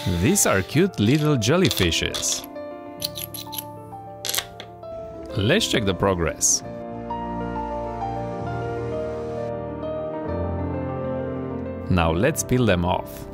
These are cute little jellyfishes. Let's check the progress. Now let's peel them off.